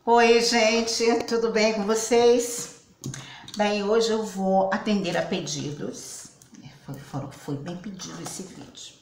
Oi, gente, tudo bem com vocês? Bem, hoje eu vou atender a pedidos. Foi bem pedido esse vídeo.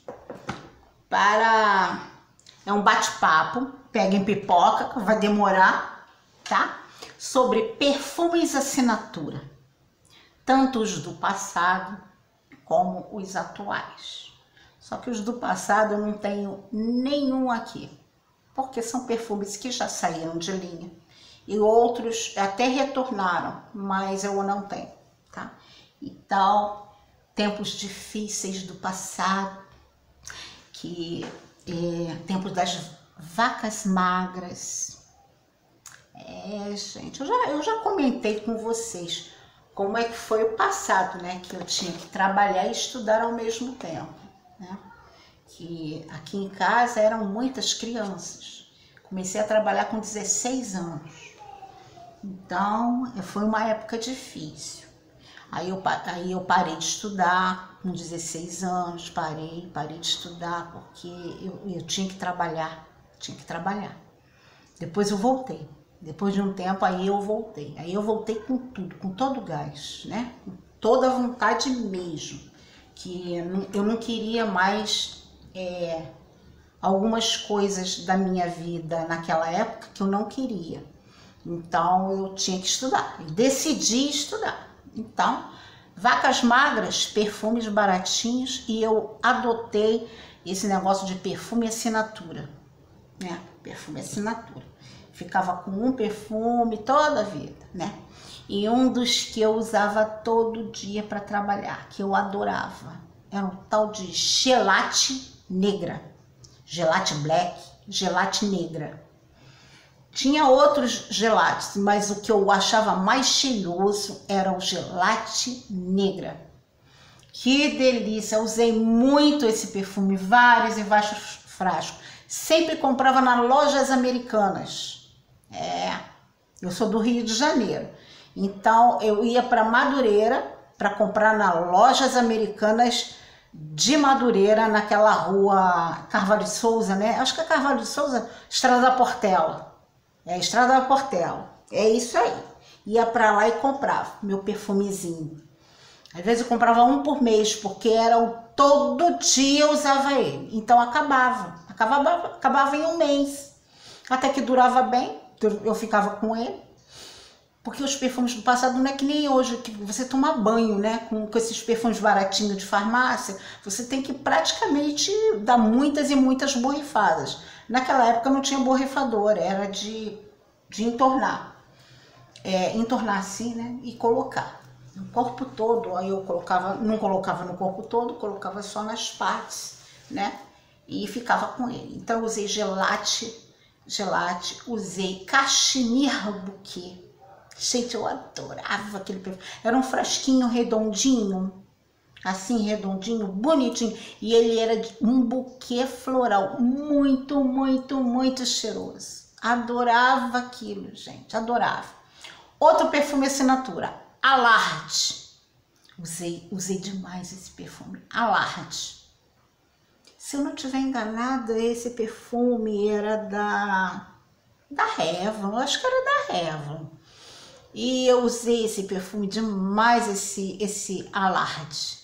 É um bate-papo, peguem pipoca, que vai demorar, tá? Sobre perfumes assinatura, tanto os do passado como os atuais. Só que os do passado eu não tenho nenhum aqui, porque são perfumes que já saíram de linha e outros até retornaram, mas eu não tenho, tá? Então, tempos difíceis do passado, tempos das vacas magras. Gente, eu já comentei com vocês como é que foi o passado, né? Que eu tinha que trabalhar e estudar ao mesmo tempo, né? Que aqui em casa eram muitas crianças. Comecei a trabalhar com 16 anos. Então, foi uma época difícil. Aí eu parei de estudar com 16 anos, parei de estudar porque eu tinha que trabalhar, Depois eu voltei. Depois de um tempo, aí eu voltei. Aí eu voltei com tudo, com todo o gás, né? Com toda a vontade mesmo. Que eu não queria mais algumas coisas da minha vida naquela época que eu não queria. Então eu tinha que estudar, eu decidi estudar. Então, vacas magras, perfumes baratinhos, e eu adotei esse negócio de perfume assinatura, né? Perfume assinatura. Ficava com um perfume toda a vida, né? E um dos que eu usava todo dia para trabalhar, que eu adorava, era um tal de Gelate Negra. Gelate Black, Gelate Negra. Tinha outros gelates, mas o que eu achava mais cheiroso era o Gelate Negra. Que delícia! Eu usei muito esse perfume, vários e vários frascos. Sempre comprava nas lojas americanas. Eu sou do Rio de Janeiro. Então eu ia para Madureira para comprar nas lojas americanas de Madureira, naquela rua Carvalho de Souza, né? Acho que é Carvalho de Souza, Estrada da Portela. Estrada da Portela. É isso aí. Ia pra lá e comprava meu perfumezinho. Às vezes eu comprava um por mês, porque todo dia eu usava ele. Então acabava em um mês. Até que durava bem, eu ficava com ele. Porque os perfumes do passado não é que nem hoje, que você toma banho, né? Com esses perfumes baratinhos de farmácia, você tem que praticamente dar muitas e muitas borrifadas. Naquela época não tinha borrifador, era de entornar. Entornar assim, né? E colocar no corpo todo. Aí eu não colocava no corpo todo, colocava só nas partes, né? E ficava com ele. Então eu usei gelate, usei cachemire bouquet. Gente, eu adorava aquele perfume. Era um frasquinho redondinho, assim, redondinho, bonitinho. E ele era um buquê floral, muito, muito, muito cheiroso. Adorava aquilo, gente, adorava. Outro perfume assinatura, Alard. Usei demais esse perfume, Alard. Se eu não estiver enganada, esse perfume era da Revlon, acho que era da Revlon. E eu usei esse perfume demais, esse Alard,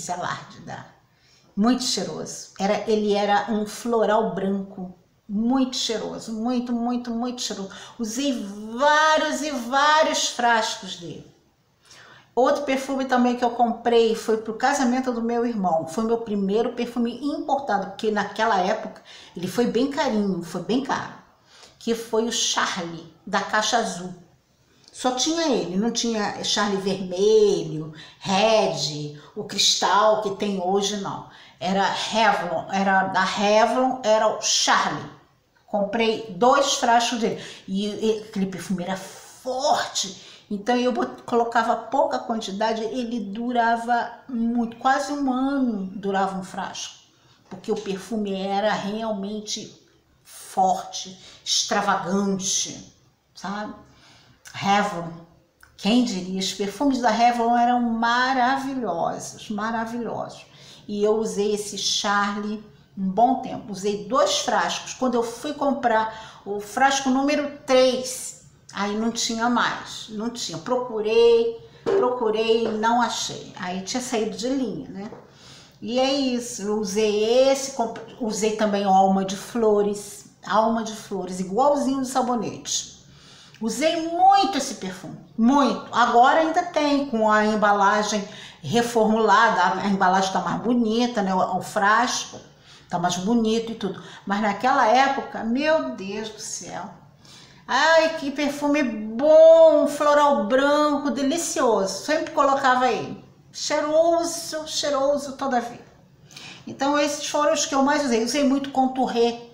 muito cheiroso. Ele era um floral branco, muito cheiroso, muito, muito, muito cheiroso. Usei vários e vários frascos dele. Outro perfume também que eu comprei foi pro casamento do meu irmão. Foi meu primeiro perfume importado, porque naquela época ele foi bem carinho, foi bem caro. Que foi o Charlie, da caixa azul. Só tinha ele, não tinha Charlie vermelho, Red, o cristal que tem hoje, não. Era da Revlon, era o Charlie. Comprei 2 frascos dele. E aquele perfume era forte, então eu colocava pouca quantidade, ele durava muito, quase um ano durava um frasco. Porque o perfume era realmente forte, extravagante, sabe? Revlon, quem diria, os perfumes da Revlon eram maravilhosos, maravilhosos. E eu usei esse Charlie um bom tempo, usei 2 frascos. Quando eu fui comprar o frasco número 3, Aí não tinha mais, não tinha. Procurei, não achei. Aí tinha saído de linha, né? E é isso, eu usei esse, usei também o Alma de Flores, igualzinho do sabonete. Usei muito esse perfume, muito. Agora ainda tem, com a embalagem reformulada, a embalagem tá mais bonita, né? O frasco tá mais bonito e tudo. Mas naquela época, meu Deus do céu. Ai, que perfume bom, floral branco, delicioso. Sempre colocava ele. Cheiroso toda a vida. Então esses foram os que eu mais usei. Usei muito Contouré.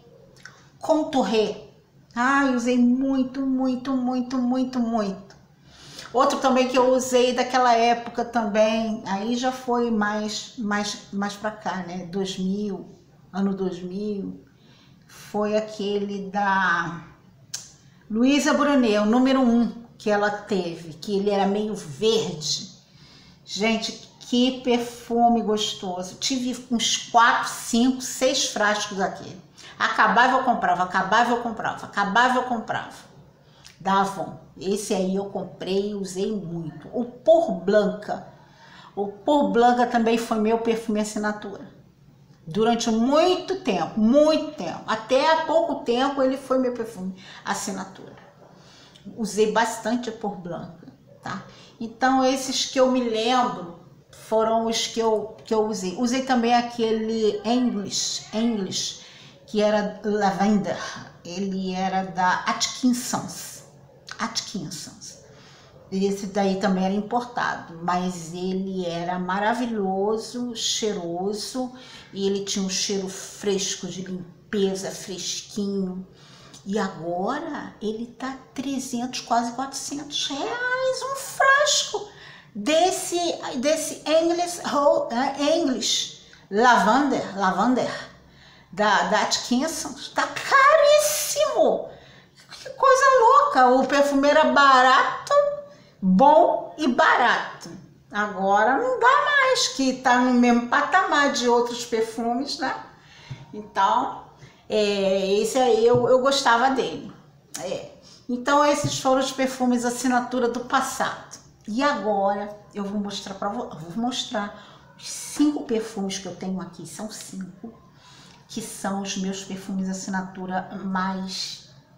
Ai, usei muito. Outro também que eu usei daquela época também, aí já foi mais pra cá, né? 2000, ano 2000, foi aquele da Luísa Brunet, o número 1 que ela teve, que ele era meio verde. Gente, que perfume gostoso. Tive uns 4, 5, 6 frascos aqui. Acabava eu comprava. Da Avon. Esse aí eu comprei e usei muito. O Por Blanca. O Por Blanca também foi meu perfume assinatura. Durante muito tempo. Até há pouco tempo ele foi meu perfume assinatura. Usei bastante Por Blanca, tá? Então esses que eu me lembro foram os que eu usei. Usei também aquele English, que era Lavender. Ele era da Atkinsons. Esse daí também era importado, mas ele era maravilhoso, cheiroso, e ele tinha um cheiro fresco, de limpeza, fresquinho. E agora ele tá 300, quase 400 reais um frasco desse English Lavender da Atkinsons. Tá caríssimo. Que coisa louca. O perfume era barato, bom e barato. Agora não dá mais, que tá no mesmo patamar de outros perfumes, né? Então, esse aí eu gostava dele. Então esses foram os perfumes assinatura do passado. E agora eu vou mostrar os 5 perfumes que eu tenho aqui. São 5, que são os meus perfumes assinatura mais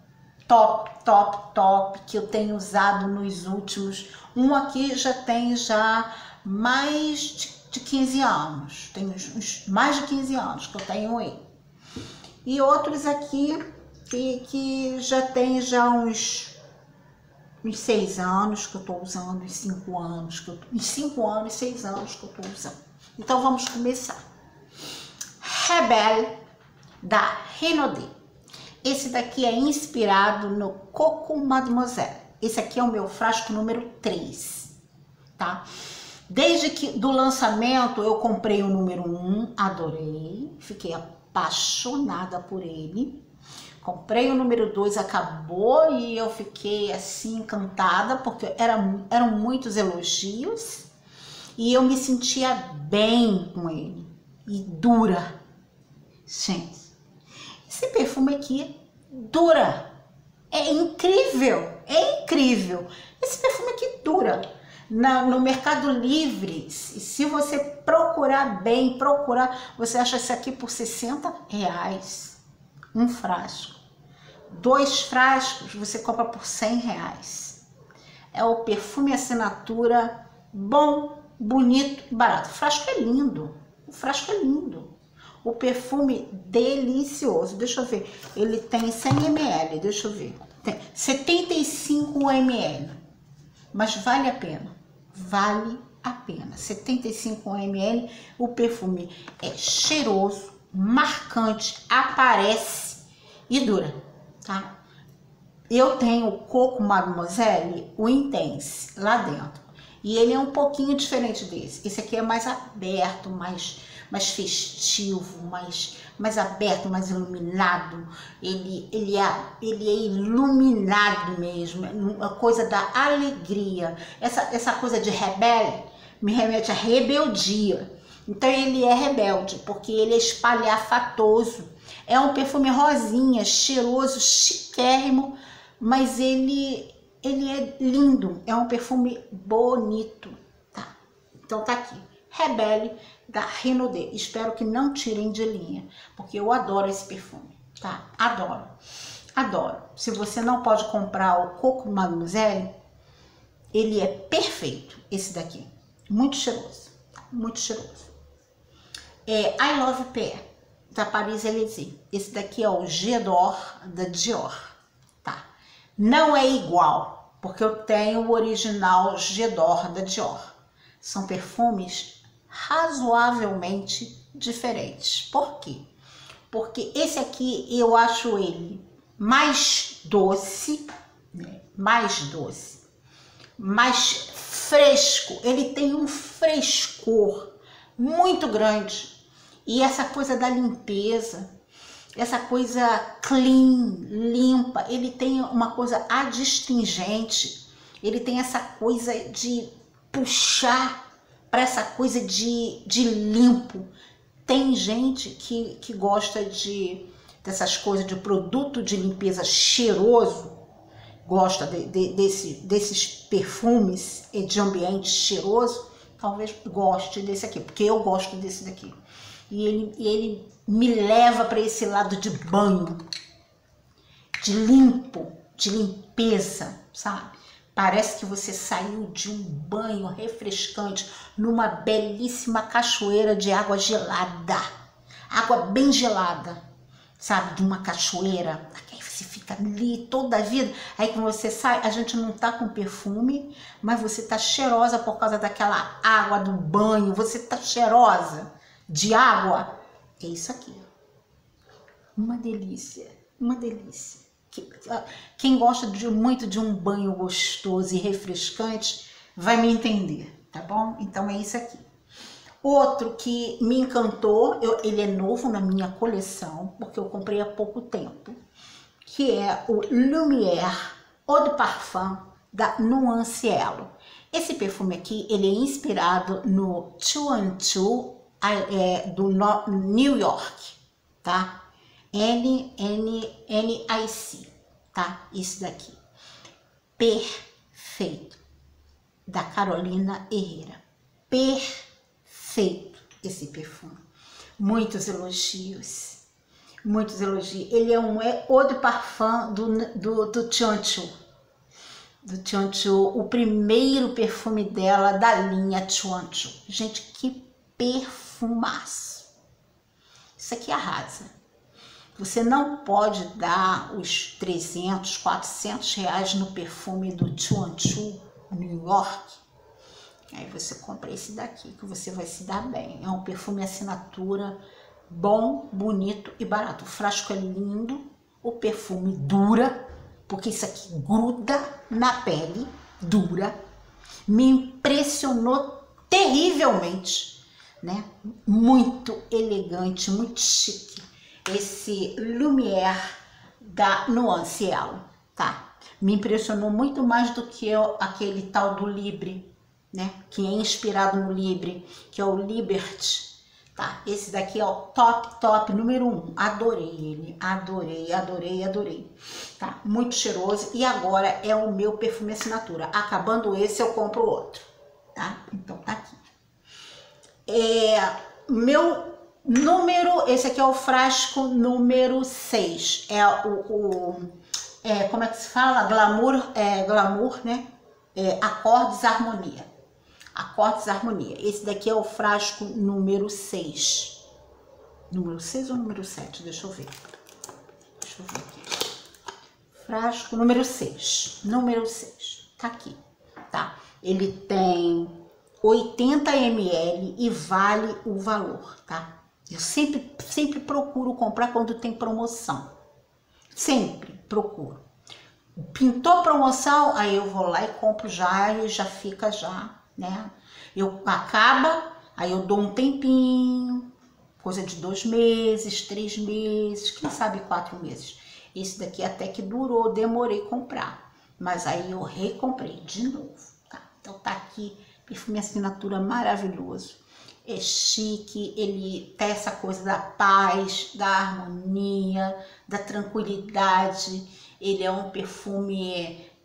top, que eu tenho usado nos últimos. Um aqui já tem mais de 15 anos. Tem mais de 15 anos que eu tenho ele. E outros aqui que já tem uns 6 anos que eu tô usando, uns 5 anos, uns 5 anos, 6 anos que eu tô usando. Então vamos começar. Rebelle, da Renaudot. Esse daqui é inspirado no Coco Mademoiselle. Esse aqui é o meu frasco número 3, tá? Desde que do lançamento eu comprei o número 1, adorei, fiquei apaixonada por ele. Comprei o número 2, acabou e eu fiquei assim encantada, porque eram muitos elogios e eu me sentia bem com ele. E dura. Gente, esse perfume aqui dura. É incrível. Esse perfume aqui dura. No Mercado Livre, se você procurar bem, você acha esse aqui por 60 reais. Um frasco. 2 frascos você compra por 100 reais. É o perfume assinatura bom, bonito e barato. O frasco é lindo. O perfume delicioso. Deixa eu ver. Ele tem 100 ml. Deixa eu ver. Tem 75 ml. Mas vale a pena. 75 ml. O perfume é cheiroso, marcante, aparece e dura, tá? Eu tenho o Coco Mademoiselle, o Intense, lá dentro. E ele é um pouquinho diferente desse. Esse aqui é mais aberto, mais festivo, mais aberto, mais iluminado. Ele é iluminado mesmo, a coisa da alegria. Essa coisa de rebelde me remete à rebeldia. Então ele é rebelde, porque ele é espalhafatoso. É um perfume rosinha, cheiroso, chiquérrimo, mas ele ele é lindo, é um perfume bonito, tá? Então tá aqui, Rebelle da Renaudet. Espero que não tirem de linha, porque eu adoro esse perfume, tá? Adoro, adoro. Se você não pode comprar o Coco Mademoiselle, ele é perfeito, esse daqui. Muito cheiroso, muito cheiroso. I Love Pear, da Paris Élysée. Esse daqui é o J'adore da Dior, tá? Não é igual, porque eu tenho o original J'adore da Dior. São perfumes razoavelmente diferentes. Por quê? Porque esse aqui eu acho ele mais doce, né? Mais doce, mais fresco. Ele tem um frescor muito grande. E essa coisa da limpeza, essa coisa clean, limpa, ele tem uma coisa adstringente, ele tem essa coisa de puxar para essa coisa de limpo. Tem gente que gosta dessas coisas de produto de limpeza cheiroso, gosta desses perfumes de ambiente cheiroso, talvez goste desse aqui, porque eu gosto desse daqui. E ele me leva para esse lado de banho, de limpo, de limpeza, sabe? Parece que você saiu de um banho refrescante numa belíssima cachoeira de água gelada, água bem gelada, sabe? De uma cachoeira. Aí você fica ali toda a vida. Aí quando você sai, a gente não tá com perfume, mas você tá cheirosa por causa daquela água do banho. Você tá cheirosa de água. É isso aqui. Uma delícia, uma delícia. Quem gosta muito de um banho gostoso e refrescante vai me entender, tá bom? Então é isso aqui. Outro que me encantou, ele é novo na minha coleção, porque eu comprei há pouco tempo, que é o Lumière Eau de Parfum da Nuancialo. Esse perfume aqui, ele é inspirado no 212 do New York, tá? NIC, tá? Esse daqui. Perfeito. Da Carolina Herrera. Perfeito esse perfume. Muitos elogios. Muitos elogios. Ele é um eau de parfum do Chanchu. Do Chanchu, o primeiro perfume dela da linha Chanchu. Gente, que perfumaço. Isso aqui arrasa. Você não pode dar os 300, 400 reais no perfume do Chanchu New York. Aí você compra esse daqui, que você vai se dar bem. É um perfume assinatura bom, bonito e barato. O frasco é lindo, o perfume dura, porque isso aqui gruda na pele, dura. Me impressionou terrivelmente, né? Muito elegante, muito chique. Esse Lumière da Nuancialo, tá? Me impressionou muito mais do que aquele tal do Libre, né? Que é inspirado no Libre, que é o Liberty, tá? Esse daqui é o top número 1. Adorei ele, adorei, tá? Muito cheiroso e agora é o meu perfume assinatura. Acabando esse, eu compro outro, tá? Então tá aqui. Meu número, esse aqui é o frasco número 6, como é que se fala? Glamour, né? Acordes Harmonia. Acordes Harmonia. Esse daqui é o frasco número 6. Número 6 ou número 7? Deixa eu ver. Deixa eu ver aqui. Frasco número 6. Número 6. Tá aqui, tá? Ele tem 80 ml e vale o valor, tá? Eu sempre procuro comprar quando tem promoção. Sempre procuro. Pintou promoção, aí eu vou lá e compro já e já fica já, né? Acaba, aí eu dou um tempinho, coisa de 2 meses, 3 meses, quem sabe 4 meses. Esse daqui até que durou, demorei comprar. Mas aí eu recomprei de novo, tá? Então tá aqui, perfume assinatura maravilhoso. É chique, ele tem essa coisa da paz, da harmonia, da tranquilidade. Ele é um perfume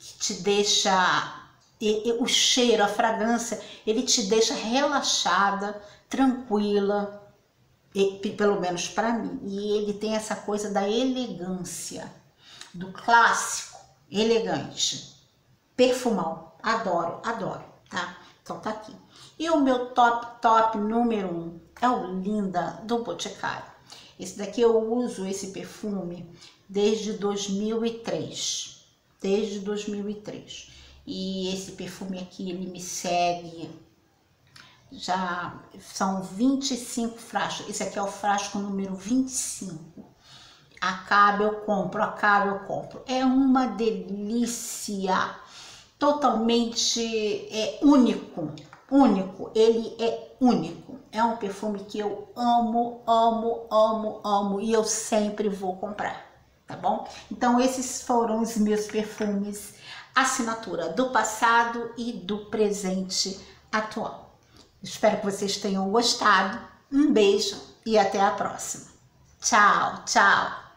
que te deixa, o cheiro, a fragrância, ele te deixa relaxada, tranquila, pelo menos para mim. E ele tem essa coisa da elegância, do clássico, elegante, perfumão. Adoro, adoro, tá? Então tá aqui. E o meu top número 1 é o Linda do Boticário. Esse daqui eu uso esse perfume desde 2003. Desde 2003. E esse perfume aqui, ele me segue, já são 25 frascos. Esse aqui é o frasco número 25. Acaba, eu compro, acaba, eu compro. É uma delícia, totalmente único, único, ele é único. É um perfume que eu amo, amo, amo, amo e eu sempre vou comprar, tá bom? Então esses foram os meus perfumes assinatura do passado e do presente atual. Espero que vocês tenham gostado. Um beijo e até a próxima. Tchau, tchau!